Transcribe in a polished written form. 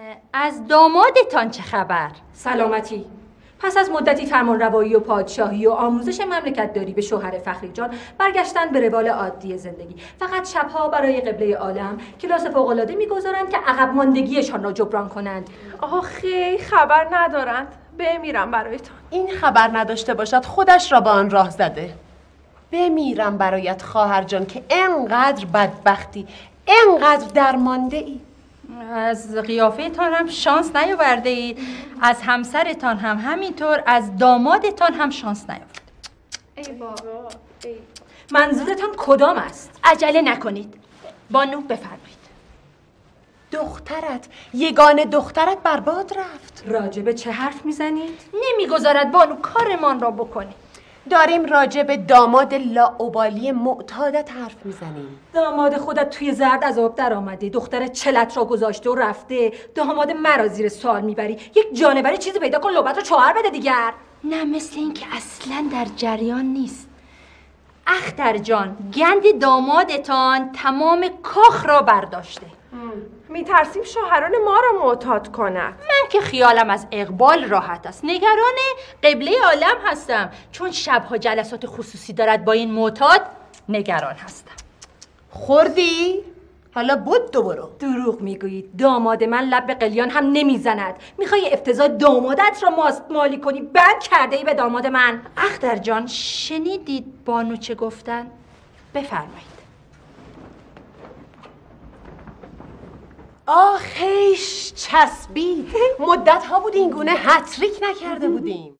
از دامادتان چه خبر؟ سلامتی. پس از مدتی فرمانروایی و پادشاهی و آموزش مملکتداری به شوهر فخری جان برگشتن به روال عادی زندگی. فقط شبها برای قبله عالم کلاس فوق‌العاده می‌گذارند که عقب ماندگیشان را جبران کنند. آخه خبر ندارند. بمیرم برایتان. این خبر نداشته باشد خودش را به آن راه زده. بمیرم برایت خواهر جان که انقدر بدبختی، انقدر درمانده ای. از قیافه تان هم شانس نیاورده اید، از همسرتان هم همینطور، از دامادتان هم شانس نیاورده. ای بابا. منظورتان کدام است؟ عجله نکنید. بانو بفرمایید. دخترت، یگانه دخترت برباد رفت. راجع به چه حرف میزنید؟ نمیگذارد بانو کارمان را بکنید. داریم راجع به داماد لاابالی معتادت حرف میزنیم. داماد خودت توی زرد از آب در آمده، دختر چلت را گذاشته و رفته، داماد مرا زیر سوال میبری. یک جانوری چیزی پیدا کن لوبت رو چهار بده دیگر. نه، مثل این که اصلا در جریان نیست. اختر جان، گند دامادتان تمام کاخ را برداشته. میترسیم شوهران ما را معتاد کند. من که خیالم از اقبال راحت است. نگران قبله عالم هستم، چون شبها جلسات خصوصی دارد با این معتاد. نگران هستم. خوردی؟ حالا بود برو. دروغ میگویید. داماد من لب به قلیان هم نمیزند. میخوای افتضاح دامادت را مالی کنی؟ بند کرده ای به داماد من. اختر جان، شنیدید بانو چه گفتن؟ بفرمایید. آخیش چسبید. مدت ها بود این گونه هتریک نکرده بودیم.